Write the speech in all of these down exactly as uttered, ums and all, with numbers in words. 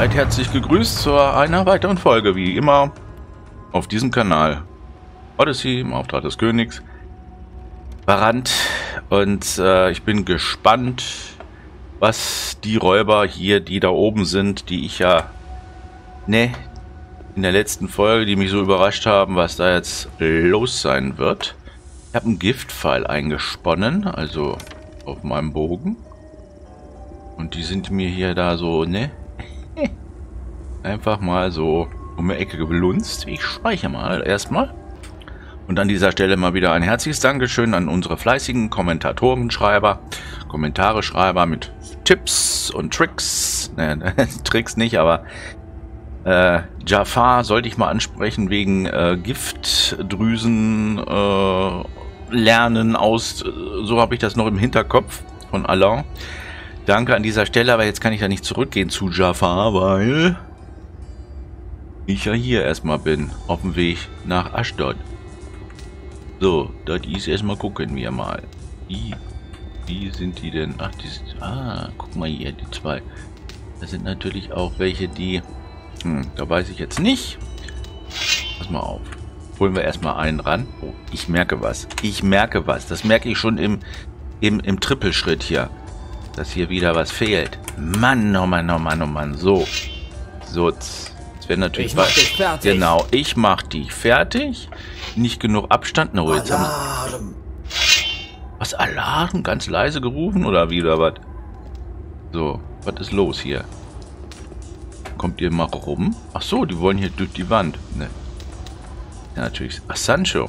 Seid herzlich gegrüßt zu einer weiteren Folge, wie immer, auf diesem Kanal. Odyssey im Auftrag des Königs. Verrannt. Und äh, ich bin gespannt, was die Räuber hier, die da oben sind, die ich ja, ne, in der letzten Folge, die mich so überrascht haben, was da jetzt los sein wird. Ich habe einen Giftpfeil eingesponnen, also auf meinem Bogen. Und die sind mir hier da so, ne? Einfach mal so um die Ecke gelunzt. Ich speichere mal erstmal. Und an dieser Stelle mal wieder ein herzliches Dankeschön an unsere fleißigen Kommentatorenschreiber, Kommentare-Schreiber mit Tipps und Tricks. Ne, Tricks nicht, aber äh, Jafar sollte ich mal ansprechen wegen äh, Giftdrüsen äh, lernen aus. So habe ich das noch im Hinterkopf von Alain. Danke an dieser Stelle, aber jetzt kann ich da nicht zurückgehen zu Jafar, weil ich ja hier erstmal bin, auf dem Weg nach Ashdod. So, das ist erstmal gucken wir mal. Wie, wie sind die denn? Ach, die sind, ah, guck mal hier, die zwei. Das sind natürlich auch welche, die, hm, da weiß ich jetzt nicht. Pass mal auf. Holen wir erstmal einen ran. Oh, ich merke was. Ich merke was. Das merke ich schon im, im, im Trippelschritt hier. Dass hier wieder was fehlt. Mann, oh Mann, oh Mann, oh Mann. So. So, jetzt wäre natürlich... Ich mach dich fertig. Genau, ich mach dich fertig. Nicht genug Abstand. No, jetzt Alarm. Was, Alarm? Ganz leise gerufen oder wieder was? So, was ist los hier? Kommt ihr mal rum? Ach so, die wollen hier durch die Wand. Ne. Ja, natürlich. Ach, Sancho.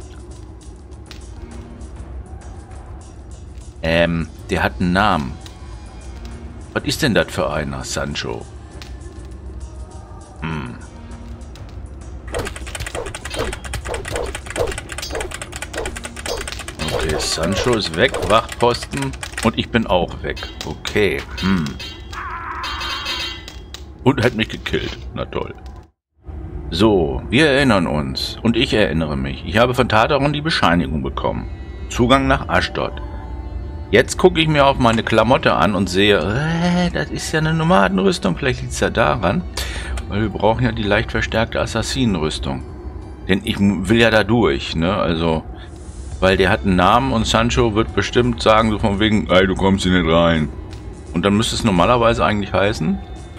Ähm, der hat einen Namen. Was ist denn das für einer, Sancho? Hm. Okay, Sancho ist weg, Wachposten. Und ich bin auch weg. Okay. Hm. Und hat mich gekillt. Na toll. So, wir erinnern uns. Und ich erinnere mich. Ich habe von Tataron die Bescheinigung bekommen. Zugang nach Ashdod. Jetzt gucke ich mir auf meine Klamotte an und sehe, äh, das ist ja eine Nomadenrüstung. Vielleicht liegt es ja daran, weil wir brauchen ja die leicht verstärkte Assassinenrüstung. Denn ich will ja da durch, ne? Also, weil der hat einen Namen und Sancho wird bestimmt sagen, so von wegen, ey, du kommst hier nicht rein. Und dann müsste es normalerweise eigentlich heißen.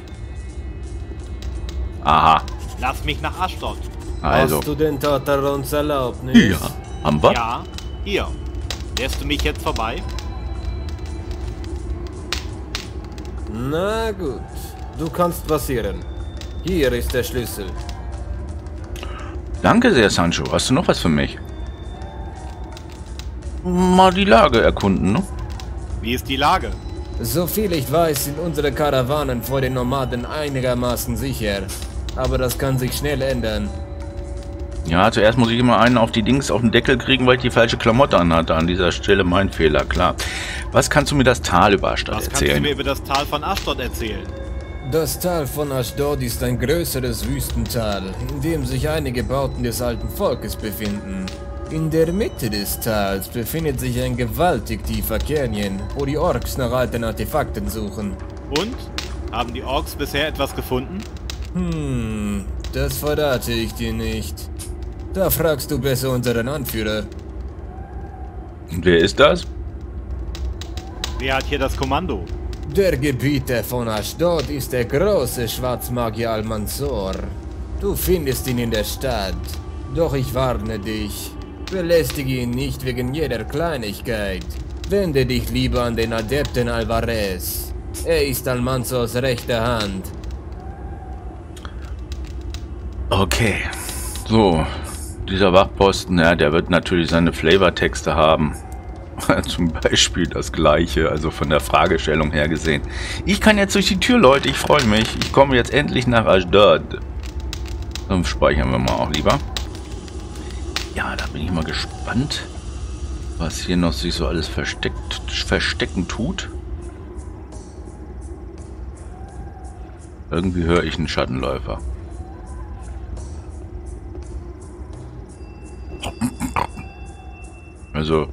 Aha. Lass mich nach Ashdod. Also. Hast du den Tatarons Erlaubnis? Ja. Haben wir? Ja, hier. Lässt du mich jetzt vorbei? Na gut, du kannst passieren. Hier ist der Schlüssel. Danke sehr, Sancho. Hast du noch was für mich? Mal die Lage erkunden, ne? Wie ist die Lage? Soviel ich weiß, sind unsere Karawanen vor den Nomaden einigermaßen sicher. Aber das kann sich schnell ändern. Ja, zuerst muss ich immer einen auf die Dings auf den Deckel kriegen, weil ich die falsche Klamotte anhatte. An dieser Stelle mein Fehler, klar. Was kannst du mir das Tal über Ashdod Was kannst erzählen? du mir über das Tal von Ashdod erzählen? Das Tal von Ashdod ist ein größeres Wüstental, in dem sich einige Bauten des alten Volkes befinden. In der Mitte des Tals befindet sich ein gewaltig tiefer Canyon, wo die Orks nach alten Artefakten suchen. Und? Haben die Orks bisher etwas gefunden? Hm, das verrate ich dir nicht. Da fragst du besser unseren Anführer. Wer ist das? Wer hat hier das Kommando? Der Gebieter von Ashdod ist der große Schwarzmagier Al-Mansor. Du findest ihn in der Stadt. Doch ich warne dich. Belästige ihn nicht wegen jeder Kleinigkeit. Wende dich lieber an den Adepten Alvarez. Er ist Al-Mansors rechte Hand. Okay. So. Dieser Wachposten, ja, der wird natürlich seine Flavortexte haben. Zum Beispiel das gleiche, also von der Fragestellung her gesehen. Ich kann jetzt durch die Tür, Leute, ich freue mich. Ich komme jetzt endlich nach Ashdod. Dann speichern wir mal auch lieber. Ja, da bin ich mal gespannt, was hier noch sich so alles versteckt, verstecken tut. Irgendwie höre ich einen Schattenläufer. Also,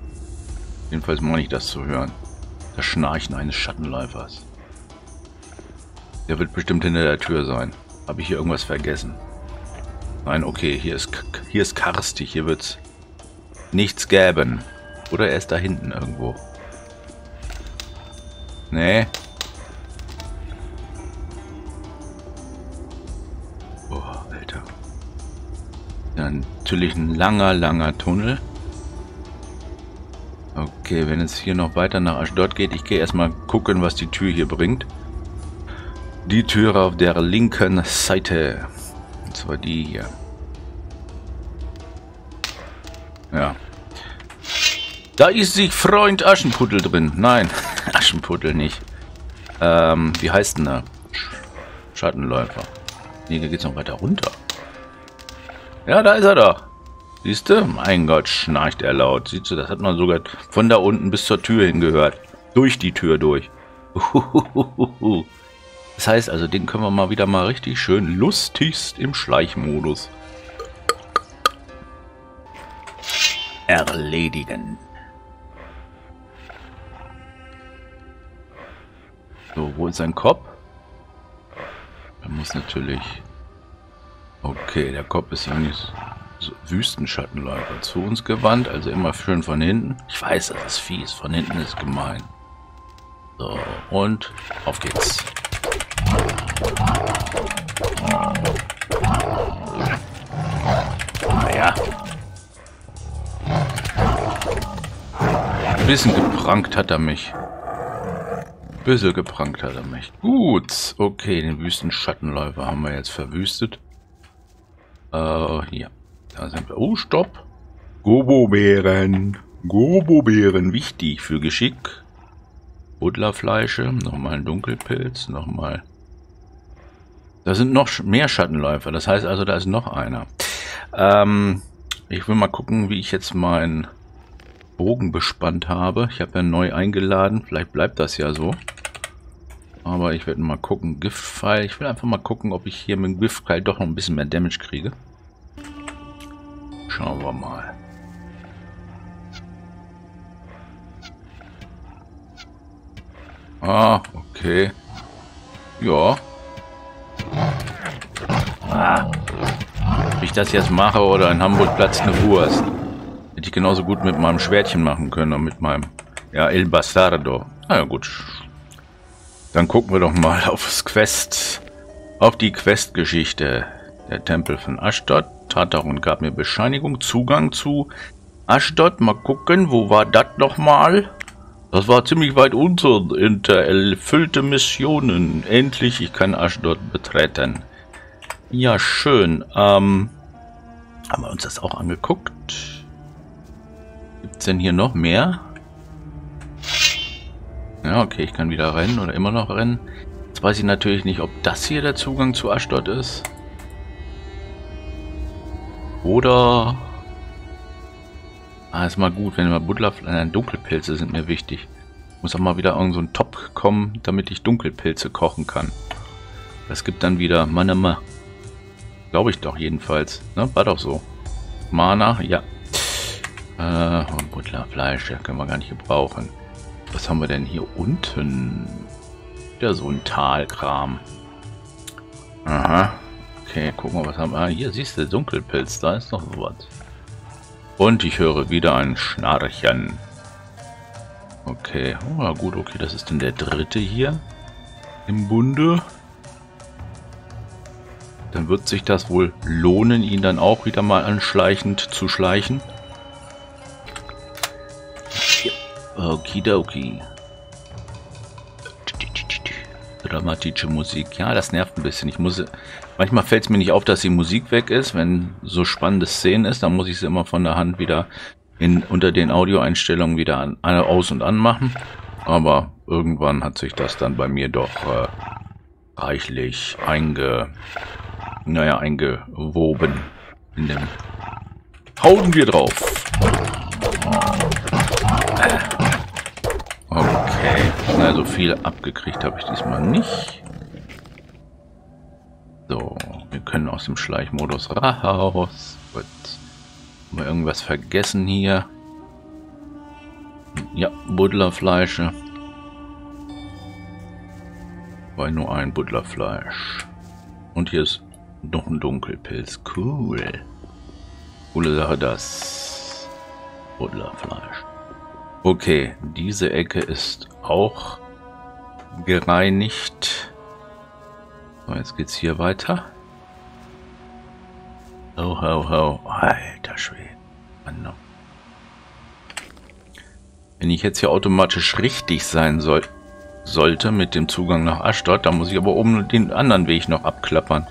jedenfalls meine ich das zu hören. Das Schnarchen eines Schattenläufers. Der wird bestimmt hinter der Tür sein. Habe ich hier irgendwas vergessen? Nein, okay, hier ist, hier ist karstig. Hier wird's nichts gäben. Oder er ist da hinten irgendwo. Nee. Boah, Alter. Ja, natürlich ein langer, langer Tunnel. Okay, wenn es hier noch weiter nach Ashdod geht, ich gehe erstmal gucken, was die Tür hier bringt. Die Tür auf der linken Seite. Und zwar die hier. Ja. Da ist sich Freund Aschenputtel drin. Nein, Aschenputtel nicht. Ähm, wie heißt denn der? Schattenläufer. Nee, da geht's noch weiter runter. Ja, da ist er da. Siehst du? Mein Gott, schnarcht er laut. Siehst du, das hat man sogar von da unten bis zur Tür hingehört. Durch die Tür durch. Das heißt also, den können wir mal wieder mal richtig schön lustigst im Schleichmodus erledigen. So, wo ist sein Kopf? Er muss natürlich... Okay, der Kopf ist ja nicht so Wüstenschattenläufer zu uns gewandt, also immer schön von hinten. Ich weiß, das ist fies, von hinten ist gemein. So, und auf geht's. Naja. Ein bisschen geprankt hat er mich. Böse geprankt hat er mich. Gut, okay, den Wüstenschattenläufer haben wir jetzt verwüstet. Äh, hier. Da sind wir. Oh, stopp. Gobo-Beeren. Gobo-Beeren, wichtig für Geschick. Buddlerfleische, nochmal ein Dunkelpilz, nochmal. Da sind noch mehr Schattenläufer, das heißt also, da ist noch einer. Ähm, ich will mal gucken, wie ich jetzt meinen Bogen bespannt habe. Ich habe ja neu eingeladen, vielleicht bleibt das ja so. Aber ich werde mal gucken, Giftpfeil. Ich will einfach mal gucken, ob ich hier mit dem Giftpfeil doch noch ein bisschen mehr Damage kriege. Schauen wir mal. Ah, okay. Ja. Ah. Ob ich das jetzt mache oder in Hamburg platzt eine Wurst. Hätte ich genauso gut mit meinem Schwertchen machen können und mit meinem, ja, El Bastardo. Na ja, gut. Dann gucken wir doch mal auf das Quest, auf die Quest-Geschichte. Der Tempel von Ashdod. Tataron gab mir Bescheinigung, Zugang zu Ashdod. Mal gucken, wo war das nochmal? Das war ziemlich weit unter, hinter erfüllte Missionen. Endlich, ich kann Ashdod betreten. Ja, schön. Ähm, haben wir uns das auch angeguckt? Gibt es denn hier noch mehr? Ja, okay, ich kann wieder rennen oder immer noch rennen. Jetzt weiß ich natürlich nicht, ob das hier der Zugang zu Ashdod ist. Oder... Ah, ist mal gut, wenn wir Buddler... Nein, Dunkelpilze sind mir wichtig. Muss auch mal wieder irgend so ein Topf kommen, damit ich Dunkelpilze kochen kann. Das gibt dann wieder Mana. Glaube ich doch jedenfalls. Ne? War doch so. Mana, ja. Äh, und Buddlerfleisch, ja, können wir gar nicht gebrauchen. Was haben wir denn hier unten? Wieder so ein Talkram. Aha. Okay, gucken wir, was haben wir. Ah, hier siehst du, Dunkelpilz, da ist noch was. Und ich höre wieder ein Schnarchen. Okay, oh, ja gut, okay, das ist dann der dritte hier im Bunde. Dann wird sich das wohl lohnen, ihn dann auch wieder mal anschleichend zu schleichen. Okidoki. Dramatische Musik. Ja, das nervt ein bisschen. Ich muss, manchmal fällt es mir nicht auf, dass die Musik weg ist. Wenn so spannende Szenen ist, dann muss ich sie immer von der Hand wieder in, unter den Audioeinstellungen wieder an, aus- und anmachen. Aber irgendwann hat sich das dann bei mir doch äh, reichlich einge, naja, eingewoben. In dem Hauen wir drauf. Okay, na, so viel abgekriegt habe ich diesmal nicht. So, wir können aus dem Schleichmodus raus. Gut. Haben wir irgendwas vergessen hier? Ja, Buddlerfleische. Weil nur ein Butlerfleisch. Und hier ist noch ein Dunkelpilz. Cool. Coole Sache, das Butlerfleisch. Okay, diese Ecke ist auch gereinigt. So, jetzt geht's hier weiter. Ho, ho, ho. Alter Schwede. Mann, no. Wenn ich jetzt hier automatisch richtig sein soll, sollte mit dem Zugang nach Ashdod, dann muss ich aber oben den anderen Weg noch abklappern.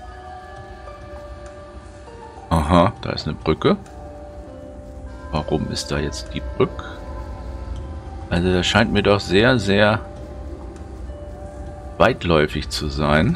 Aha, da ist eine Brücke. Warum ist da jetzt die Brücke? Also das scheint mir doch sehr, sehr weitläufig zu sein.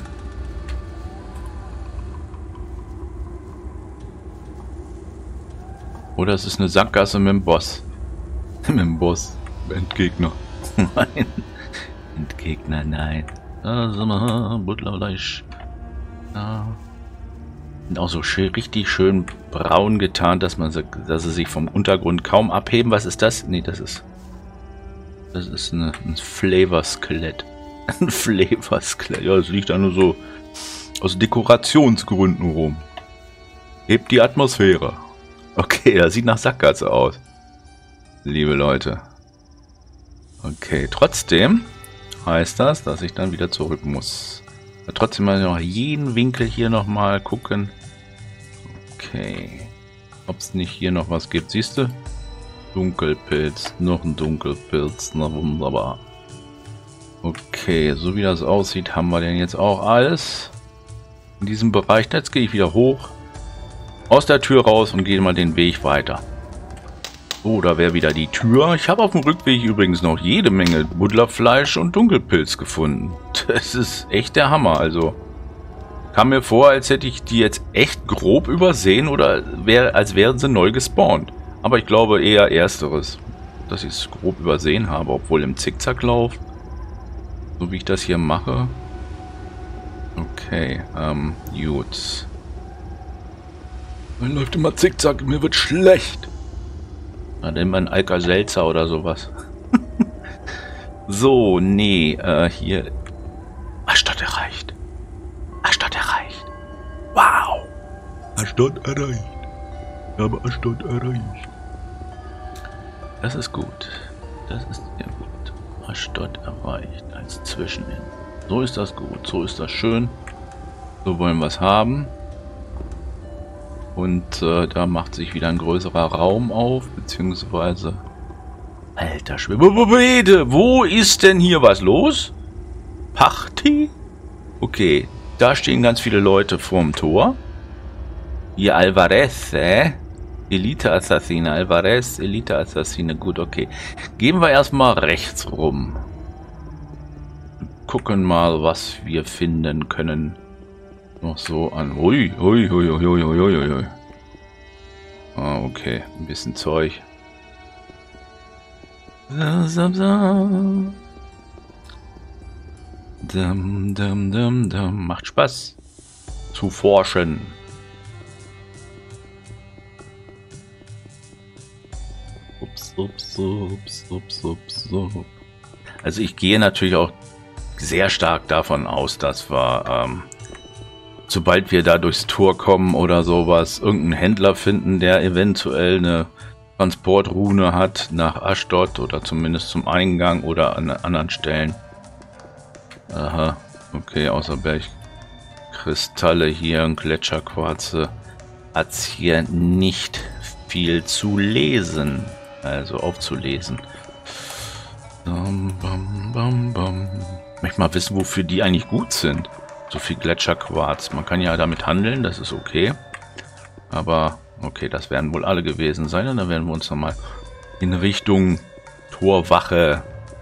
Oder es ist eine Sackgasse mit dem Boss. mit dem Boss. Endgegner. Nein. Endgegner, nein. Da sind wir. Butlerfleisch. Ja. Und auch so schön, richtig schön braun getan, dass man, dass sie sich vom Untergrund kaum abheben. Was ist das? Nee, das ist. Das ist eine, ein Flavor-Skelett. Ein Flavor-Skelett. Ja, das liegt da nur so aus Dekorationsgründen rum. Hebt die Atmosphäre. Okay, das sieht nach Sackgasse aus. Liebe Leute. Okay, trotzdem heißt das, dass ich dann wieder zurück muss. Aber trotzdem mal noch jeden Winkel hier nochmal gucken. Okay. Ob es nicht hier noch was gibt. Siehst du? Dunkelpilz. Noch ein Dunkelpilz. Na wunderbar. Okay, so wie das aussieht, haben wir denn jetzt auch alles in diesem Bereich. Jetzt gehe ich wieder hoch. Aus der Tür raus und gehe mal den Weg weiter. Oh, da wäre wieder die Tür. Ich habe auf dem Rückweg übrigens noch jede Menge Butlerfleisch und Dunkelpilz gefunden. Das ist echt der Hammer. Also kam mir vor, als hätte ich die jetzt echt grob übersehen oder wär, als wären sie neu gespawnt. Aber ich glaube eher ersteres, dass ich es grob übersehen habe, obwohl im Zickzacklauf, so wie ich das hier mache. Okay, ähm, gut. Man läuft immer zickzack, mir wird schlecht. Na, denn man Alka-Seltzer oder sowas. So, nee, äh, hier. Ashdod erreicht. Ashdod erreicht. Wow. Ashdod erreicht. Ich habe Ashdod erreicht. Das ist gut. Das ist sehr gut. Ashdod erreicht als Zwischenend. So ist das gut. So ist das schön. So wollen wir es haben. Und äh, da macht sich wieder ein größerer Raum auf, beziehungsweise... Alter Schwede, wo ist denn hier was los? Party? Okay, da stehen ganz viele Leute vorm Tor. Hier Alvarez, äh? Elite-Assassine, Alvarez, Elite-Assassine, gut, okay. Gehen wir erstmal rechts rum. Gucken mal, was wir finden können. Noch so an. Ui, ui, ui, ui, ui, ui, ui. Ah, okay. Ein bisschen Zeug. Dum, dum, dum, dum. Macht Spaß zu forschen. Ups, ups, ups, ups, ups, ups. Also ich gehe natürlich auch sehr stark davon aus, dass wir ähm, sobald wir da durchs Tor kommen oder sowas, irgendeinen Händler finden, der eventuell eine Transportrune hat nach Ashdod oder zumindest zum Eingang oder an anderen Stellen. Aha, okay, außer Bergkristalle hier und Gletscherquarze hat es hier nicht viel zu lesen, also aufzulesen. Bam, bam, bam, bam. Ich möchte mal wissen, wofür die eigentlich gut sind. So viel Gletscherquarz. Man kann ja damit handeln, das ist okay. Aber, okay, das werden wohl alle gewesen sein. Und dann werden wir uns nochmal in Richtung Torwache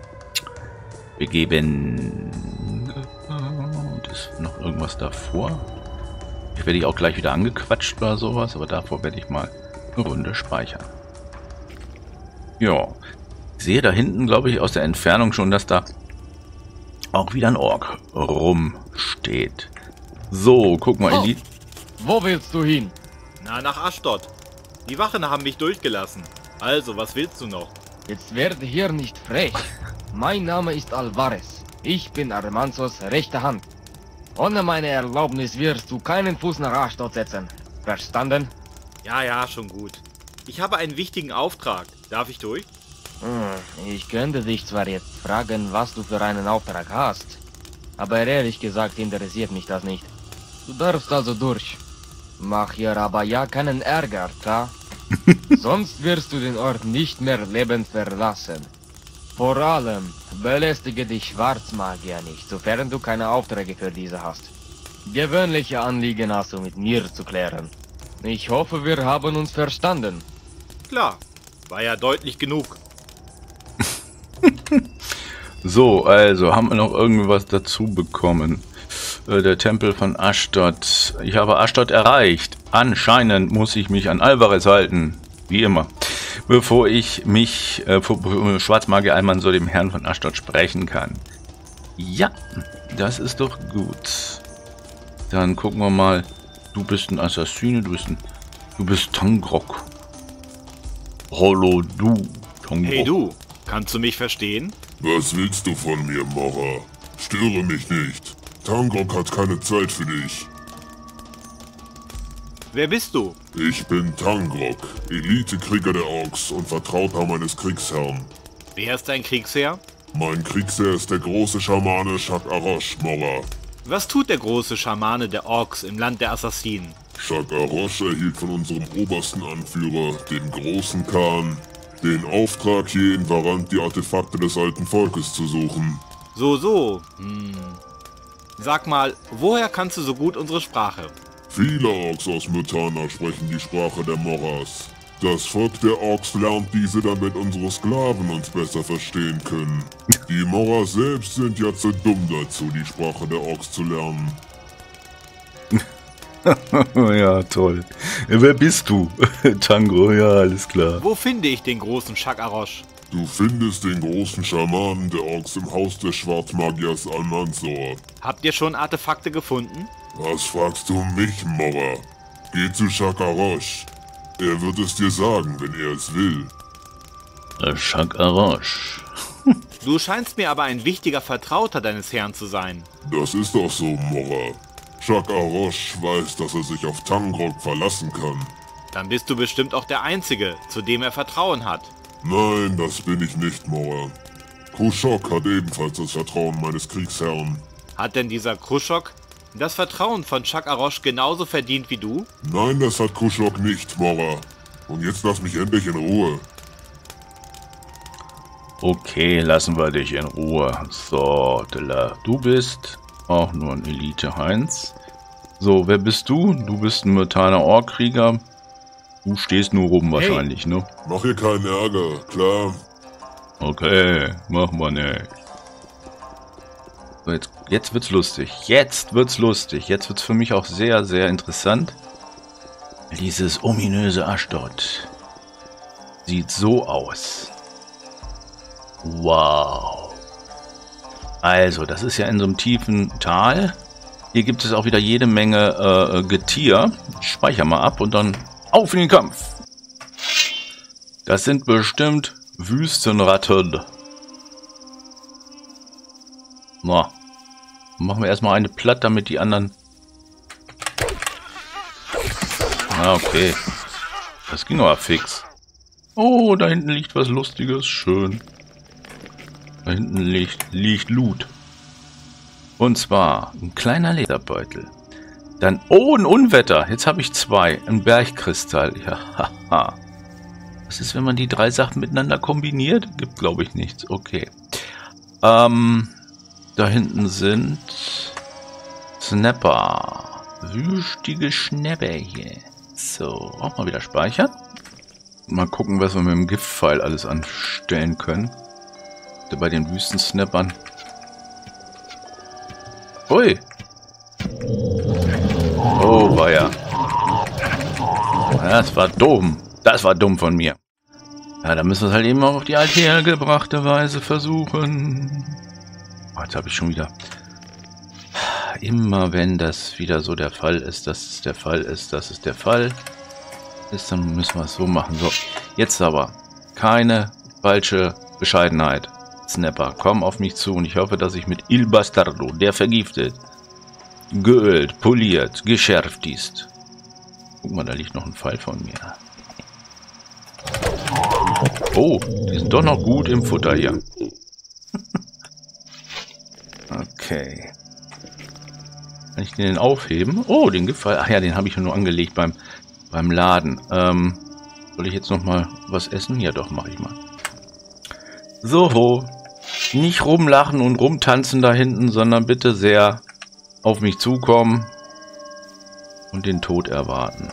begeben. Und ist noch irgendwas davor? Ich werde auch gleich wieder angequatscht oder sowas, aber davor werde ich mal eine Runde speichern. Ja, ich sehe da hinten, glaube ich, aus der Entfernung schon, dass da auch wieder ein Ork rumsteht. So, guck mal, Oh, Elite. wo willst du hin? Na, nach Ashdod. Die Wachen haben mich durchgelassen. Also, was willst du noch? Jetzt werde hier nicht frech. Mein Name ist Alvarez. Ich bin Almanzors rechte Hand. Ohne meine Erlaubnis wirst du keinen Fuß nach Ashdod setzen. Verstanden? Ja, ja, schon gut. Ich habe einen wichtigen Auftrag. Darf ich durch? Hm, ich könnte dich zwar jetzt fragen, was du für einen Auftrag hast, aber ehrlich gesagt interessiert mich das nicht. Du darfst also durch. Mach hier aber ja keinen Ärger, klar? Sonst wirst du den Ort nicht mehr lebend verlassen. Vor allem belästige die Schwarzmagier nicht, sofern du keine Aufträge für diese hast. Gewöhnliche Anliegen hast du mit mir zu klären. Ich hoffe, wir haben uns verstanden. Klar, war ja deutlich genug. So, also, haben wir noch irgendwas dazu bekommen? Äh, der Tempel von Ashdod. Ich habe Ashdod erreicht. Anscheinend muss ich mich an Alvarez halten. Wie immer. Bevor ich mich äh, vor Schwarzmagier Almanzor, dem Herrn von Ashdod, sprechen kann. Ja, das ist doch gut. Dann gucken wir mal. Du bist ein Assassine, du bist ein... Du bist Tangrok. Hallo, du, Tangrok. Hey du, kannst du mich verstehen? Was willst du von mir, Mora? Störe mich nicht. Tangrok hat keine Zeit für dich. Wer bist du? Ich bin Tangrok, Elitekrieger der Orks und Vertrauter meines Kriegsherrn. Wer ist dein Kriegsherr? Mein Kriegsherr ist der große Schamane Shak Arosh, Mora. Was tut der große Schamane der Orks im Land der Assassinen? Shak Arosh erhielt von unserem obersten Anführer, dem großen Khan, den Auftrag, hier in Varant die Artefakte des alten Volkes zu suchen. So, so. Hm. Sag mal, woher kannst du so gut unsere Sprache? Viele Orks aus Myrtana sprechen die Sprache der Moras. Das Volk der Orks lernt diese, damit unsere Sklaven uns besser verstehen können. Die Moras selbst sind ja zu dumm dazu, die Sprache der Orks zu lernen. Ja, toll. Wer bist du? Tango, ja, alles klar. Wo finde ich den großen Shak Arosh? Du findest den großen Schamanen der Orks im Haus des Schwarzmagiers Almanzor. Habt ihr schon Artefakte gefunden? Was fragst du mich, Mora? Geh zu Shak Arosh. Er wird es dir sagen, wenn er es will. Shak Arosh. Du scheinst mir aber ein wichtiger Vertrauter deines Herrn zu sein. Das ist doch so, Mora. Shak Arosh weiß, dass er sich auf Tangrok verlassen kann. Dann bist du bestimmt auch der Einzige, zu dem er Vertrauen hat. Nein, das bin ich nicht, Mora. Krushok hat ebenfalls das Vertrauen meines Kriegsherrn. Hat denn dieser Krushok das Vertrauen von Shak Arosh genauso verdient wie du? Nein, das hat Krushok nicht, Mora. Und jetzt lass mich endlich in Ruhe. Okay, lassen wir dich in Ruhe. So, Dilla, du bist auch nur ein Elite Heinz. So, wer bist du? Du bist ein Myrtaner Orkkrieger. Du stehst nur rum wahrscheinlich, hey. Ne? Mach hier keinen Ärger, klar. Okay, machen wir nicht. So, jetzt, jetzt wird's lustig. Jetzt wird's lustig. Jetzt wird's für mich auch sehr, sehr interessant. Dieses ominöse Ashdod sieht so aus. Wow. Also, das ist ja in so einem tiefen Tal. Hier gibt es auch wieder jede Menge äh, Getier. Ich speichere mal ab und dann auf in den Kampf. Das sind bestimmt Wüstenratten. Na, machen wir erstmal eine platt, damit die anderen... Ah, okay. Das ging aber fix. Oh, da hinten liegt was Lustiges. Schön. Da hinten liegt, liegt Loot. Und zwar ein kleiner Lederbeutel. Dann, oh, ein Unwetter. Jetzt habe ich zwei. Ein Bergkristall. Ja, haha. Was ist, wenn man die drei Sachen miteinander kombiniert? Gibt, glaube ich, nichts. Okay. Ähm, da hinten sind Snapper. Wüstige Schnäpperchen. So, auch mal wieder speichern. Mal gucken, was wir mit dem Giftpfeil alles anstellen können. Bei den Wüstensnappern. Ui. Oh, war ja. Das war dumm. Das war dumm von mir. Ja, da müssen wir es halt eben auch auf die althergebrachte Weise versuchen. Oh, jetzt habe ich schon wieder... Immer wenn das wieder so der Fall ist, dass es der Fall ist, dass es der Fall ist, dann müssen wir es so machen. So, jetzt aber keine falsche Bescheidenheit. Snapper, komm auf mich zu und ich hoffe, dass ich mit Il Bastardo, der vergiftet, geölt, poliert, geschärft ist. Guck mal, da liegt noch ein Pfeil von mir. Oh, die sind doch noch gut im Futter hier. Okay. Kann ich den aufheben? Oh, den Giftpfeil. Ach ja, den habe ich nur angelegt beim, beim Laden. Ähm, soll ich jetzt noch mal was essen? Ja doch, mache ich mal. So, nicht rumlachen und rumtanzen da hinten, sondern bitte sehr auf mich zukommen und den Tod erwarten.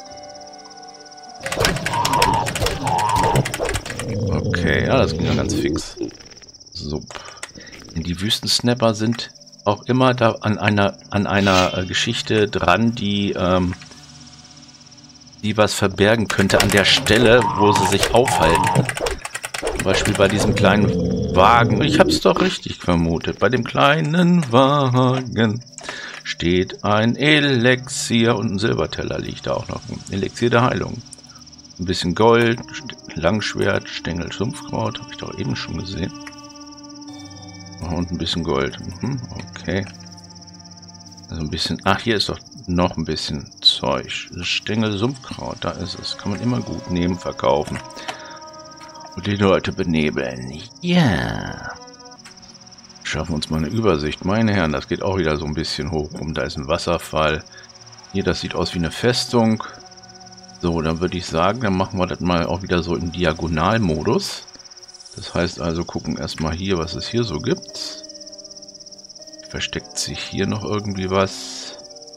Okay, ja, das ging ja ganz fix. So. Die Wüstensnapper sind auch immer da an einer an einer äh, Geschichte dran, die ähm, die was verbergen könnte an der Stelle, wo sie sich aufhalten. Zum Beispiel bei diesem kleinen Wagen. Ich habe es doch richtig vermutet. Bei dem kleinen Wagen steht ein Elixier und ein Silberteller liegt da auch noch. Ein Elixier der Heilung. Ein bisschen Gold, Langschwert, Stängel, Sumpfkraut. Habe ich doch eben schon gesehen. Und ein bisschen Gold. Mhm, okay. Also ein bisschen. Ach, hier ist doch noch ein bisschen Zeug. Stängel, Sumpfkraut, da ist es. Kann man immer gut nehmen, verkaufen. Und die Leute benebeln. Ja. Schaffen uns mal eine Übersicht. Meine Herren, das geht auch wieder so ein bisschen hoch rum. Da ist ein Wasserfall. Hier, das sieht aus wie eine Festung. So, dann würde ich sagen, dann machen wir das mal auch wieder so im Diagonalmodus. Das heißt also, gucken erstmal hier, was es hier so gibt. Versteckt sich hier noch irgendwie was?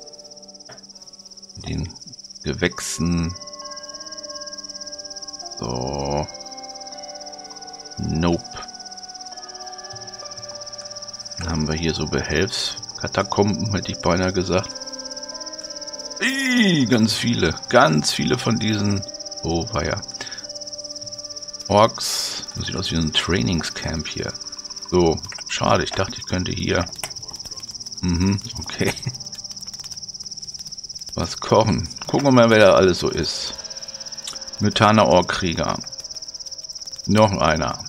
In den Gewächsen. So. Nope. Dann haben wir hier so Behelfskatakomben, hätte ich beinahe gesagt. Ih, ganz viele. Ganz viele von diesen. Oh, war ja. Orks. Das sieht aus wie ein Trainingscamp hier. So, schade. Ich dachte, ich könnte hier. Mhm, okay. Was kochen. Gucken wir mal, wer da alles so ist. Mythaner Orkkrieger. Noch einer.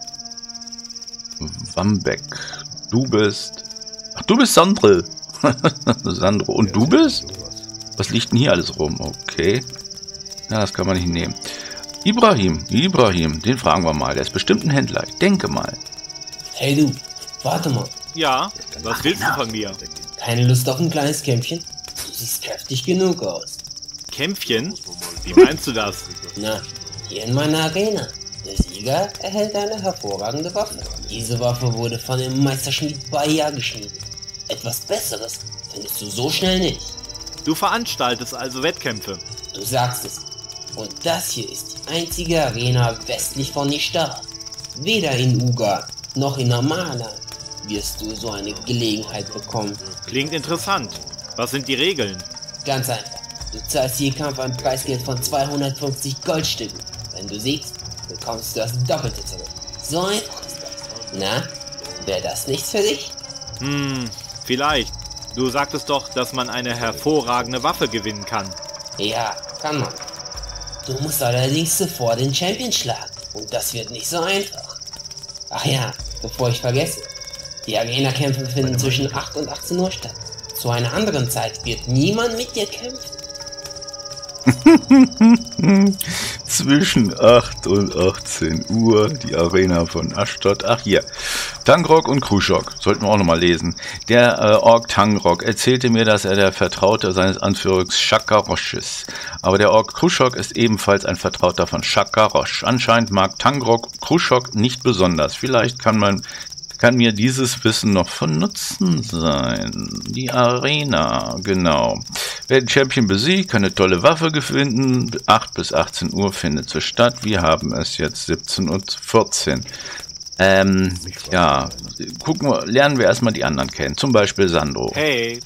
Wambeck. Du bist. Ach, du bist Sandro. Sandro. Und du bist? Was liegt denn hier alles rum? Okay. Ja, das kann man nicht nehmen. Ibrahim, Ibrahim, den fragen wir mal. Der ist bestimmt ein Händler. Ich denke mal. Hey du, warte mal. Ja, was willst du von mir? Keine Lust auf ein kleines Kämpfchen? Du siehst kräftig genug aus. Kämpfchen? Wie meinst du das? Na, hier in meiner Arena. Der Sieger erhält eine hervorragende Waffe. Diese Waffe wurde von dem Meisterschmied Bayer geschmiedet. Etwas Besseres findest du so schnell nicht. Du veranstaltest also Wettkämpfe. Du sagst es. Und das hier ist die einzige Arena westlich von Nishtar. Weder in Uga noch in Amana wirst du so eine Gelegenheit bekommen. Klingt interessant. Was sind die Regeln? Ganz einfach. Du zahlst je Kampf ein Preisgeld von zweihundertfünfzig Goldstücken. Wenn du siegst, bekommst du das Doppelte zurück. So einfach ist das. Na, wäre das nichts für dich? Hm, vielleicht. Du sagtest doch, dass man eine hervorragende Waffe gewinnen kann. Ja, kann man. Du musst allerdings zuvor den Champion schlagen. Und das wird nicht so einfach. Ach ja, bevor ich vergesse. Die Arena-Kämpfe finden zwischen acht und achtzehn Uhr statt. Zu einer anderen Zeit wird niemand mit dir kämpfen. Zwischen acht und achtzehn Uhr, die Arena von Ashdod. Ach hier, Tangrok und Kruschok, sollten wir auch nochmal lesen. Der äh, Ork Tangrok erzählte mir, dass er der Vertraute seines Anführers Shakarosh ist. Aber der Ork Kruschok ist ebenfalls ein Vertrauter von Shakarosh. Anscheinend mag Tangrok Kruschok nicht besonders. Vielleicht kann man kann mir dieses Wissen noch von Nutzen sein. Die Arena, genau. Wer den Champion besiegt, kann eine tolle Waffe gewinnen. acht bis achtzehn Uhr findet sie statt. Wir haben es jetzt siebzehn und vierzehn. Ähm, ja, gucken wir, lernen wir erstmal die anderen kennen. Zum Beispiel Sandro. Hey.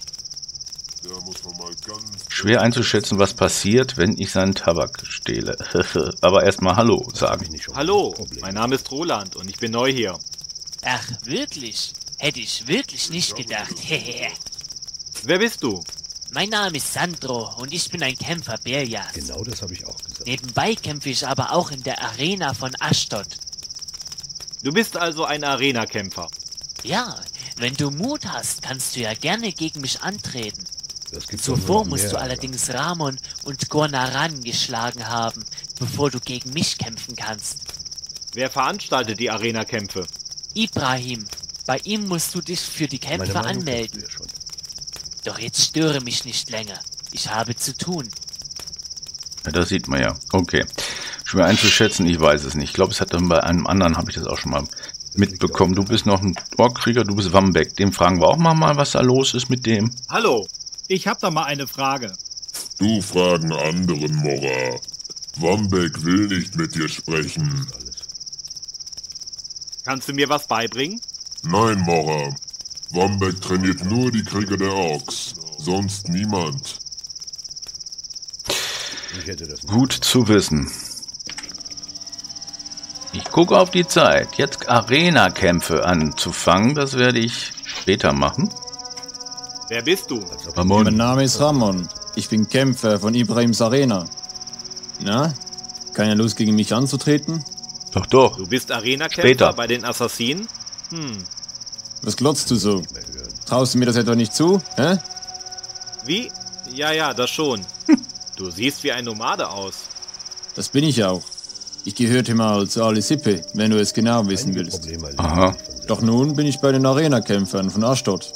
Schwer einzuschätzen, was passiert, wenn ich seinen Tabak stehle. Aber erstmal Hallo sagen. Hallo, mein Name ist Roland und ich bin neu hier. Ach, wirklich? Hätte ich wirklich nicht gedacht. Wer bist du? Mein Name ist Sandro und ich bin ein Kämpfer Berjas. Genau das habe ich auch gesagt. Nebenbei kämpfe ich aber auch in der Arena von Ashdod. Du bist also ein Arena-Kämpfer. Ja, wenn du Mut hast, kannst du ja gerne gegen mich antreten. Das gibt's Zuvor musst du allerdings Ramon und Gornaran geschlagen haben, bevor du gegen mich kämpfen kannst. Wer veranstaltet die Arena-Kämpfe? Ibrahim, bei ihm musst du dich für die Kämpfe anmelden. Doch jetzt störe mich nicht länger. Ich habe zu tun. Ja, das sieht man ja. Okay. Schwer einzuschätzen, ich weiß es nicht. Ich glaube, es hat dann bei einem anderen, habe ich das auch schon mal mitbekommen. Du bist noch ein Orkkrieger, du bist Wambeck. Dem fragen wir auch mal, mal, was da los ist mit dem. Hallo. Ich hab da mal eine Frage. Du fragen anderen, Mora. Wambeck will nicht mit dir sprechen. Kannst du mir was beibringen? Nein, Mora. Wambeck trainiert nur die Krieger der Orks. Sonst niemand. Gut zu wissen. Ich gucke auf die Zeit. Jetzt Arena-Kämpfe anzufangen, das werde ich später machen. Wer bist du? Ramon. Mein Name ist Ramon. Ich bin Kämpfer von Ibrahims Arena. Na? Keine Lust gegen mich anzutreten? Doch, doch. Du bist Arena-Kämpfer Später. bei den Assassinen? Hm. Was glotzt du so? Traust du mir das etwa nicht zu? Hä? Wie? Ja, ja, das schon. Du siehst wie ein Nomade aus. Das bin ich auch. Ich gehörte mal zu Ali Sippe, wenn du es genau wissen willst. Aha. Doch nun bin ich bei den Arena-Kämpfern von Ashdod.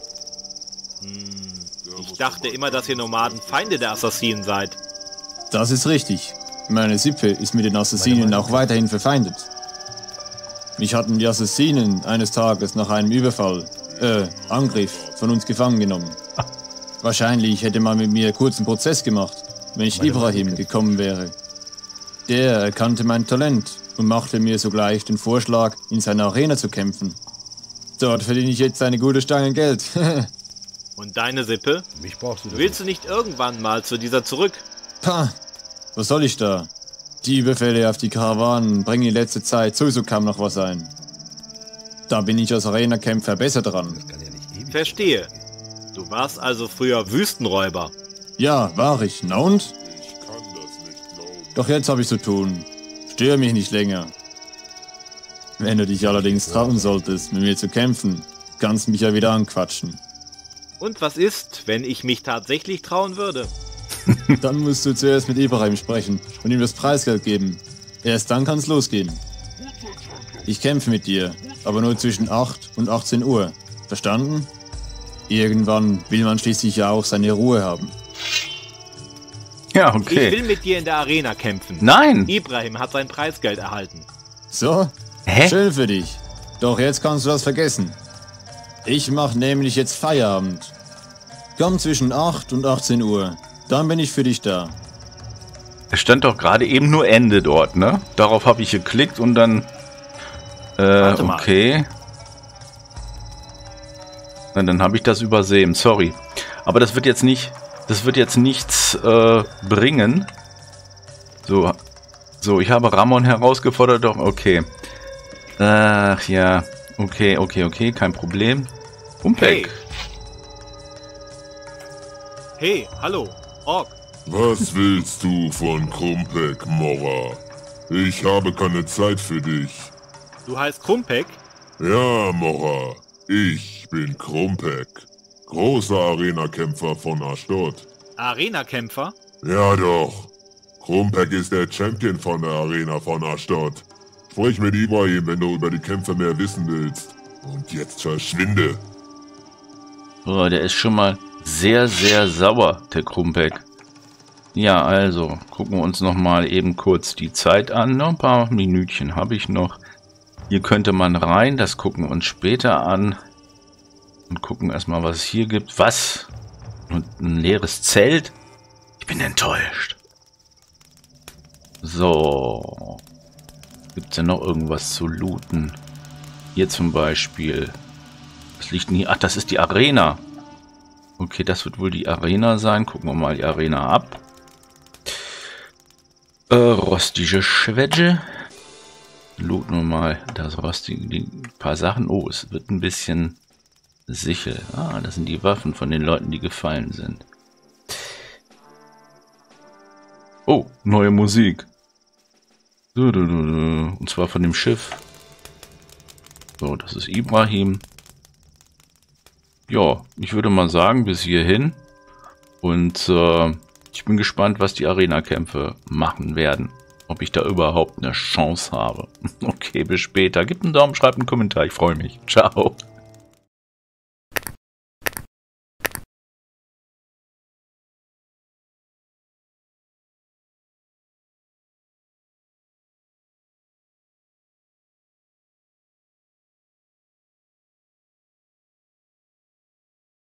Ich dachte immer, dass ihr Nomaden Feinde der Assassinen seid. Das ist richtig. Meine Sippe ist mit den Assassinen auch weiterhin verfeindet. Mich hatten die Assassinen eines Tages nach einem Überfall, äh, Angriff von uns gefangen genommen. Wahrscheinlich hätte man mit mir kurzen Prozess gemacht, wenn ich Ibrahim gekommen wäre. Der erkannte mein Talent und machte mir sogleich den Vorschlag, in seiner Arena zu kämpfen. Dort verdiene ich jetzt eine gute Stange Geld. Und deine Sippe? Willst du nicht irgendwann mal zu dieser zurück? Pah, was soll ich da? Die Überfälle auf die Karawanen bringen in letzter Zeit sowieso kaum noch was ein. Da bin ich als Arena-Kämpfer besser dran. Verstehe. Du warst also früher Wüstenräuber. Ja, war ich. Na und? Ich kann das nicht glauben. Doch jetzt habe ich zu tun. Störe mich nicht länger. Wenn du dich allerdings trauen solltest, mit mir zu kämpfen, kannst du mich ja wieder anquatschen. Und was ist, wenn ich mich tatsächlich trauen würde? Dann musst du zuerst mit Ibrahim sprechen und ihm das Preisgeld geben. Erst dann kann's losgehen. Ich kämpfe mit dir, aber nur zwischen acht und achtzehn Uhr. Verstanden? Irgendwann will man schließlich ja auch seine Ruhe haben. Ja, Ich okay. will mit dir in der Arena kämpfen. Nein! Ibrahim hat sein Preisgeld erhalten. So? Hä? Schön für dich. Doch jetzt kannst du das vergessen. Ich mach nämlich jetzt Feierabend. Komm zwischen acht und achtzehn Uhr. Dann bin ich für dich da. Es stand doch gerade eben nur Ende dort, ne? Darauf habe ich geklickt und dann... Äh, Warte mal. okay. Na, dann habe ich das übersehen, sorry. Aber das wird jetzt nicht... Das wird jetzt nichts äh, bringen. So, so, ich habe Ramon herausgefordert, doch, okay. Ach ja, okay, okay, okay, kein Problem. Umpek. Hey, hallo, Ork. Was willst du von Krumpek, Mora? Ich habe keine Zeit für dich. Du heißt Krumpek? Ja, Mora. Ich bin Krumpek. Großer Arena-Kämpfer von Ashdod. Arena-Kämpfer? Ja doch. Krumpek ist der Champion von der Arena von Ashdod. Sprich mit Ibrahim, wenn du über die Kämpfe mehr wissen willst. Und jetzt verschwinde. Oh, der ist schon mal sehr, sehr sauer, der Krumpek. Ja, also, gucken wir uns noch mal eben kurz die Zeit an. Noch ein paar Minütchen habe ich noch. Hier könnte man rein, das gucken wir uns später an. Und gucken erstmal, was es hier gibt. Was? Und ein leeres Zelt? Ich bin enttäuscht. So. Gibt es denn noch irgendwas zu looten? Hier zum Beispiel. Was liegt denn hier? Ach, das ist die Arena. Okay, das wird wohl die Arena sein. Gucken wir mal die Arena ab. Äh, rostige Schwedge. Looten wir mal das rostige, die paar Sachen. Oh, es wird ein bisschen Sichel. Ah, das sind die Waffen von den Leuten, die gefallen sind. Oh, neue Musik. Und zwar von dem Schiff. So, das ist Ibrahim. Ja, ich würde mal sagen, bis hierhin. Und äh, ich bin gespannt, was die Arena-Kämpfe machen werden. Ob ich da überhaupt eine Chance habe. Okay, bis später. Gebt einen Daumen, schreibt einen Kommentar. Ich freue mich. Ciao.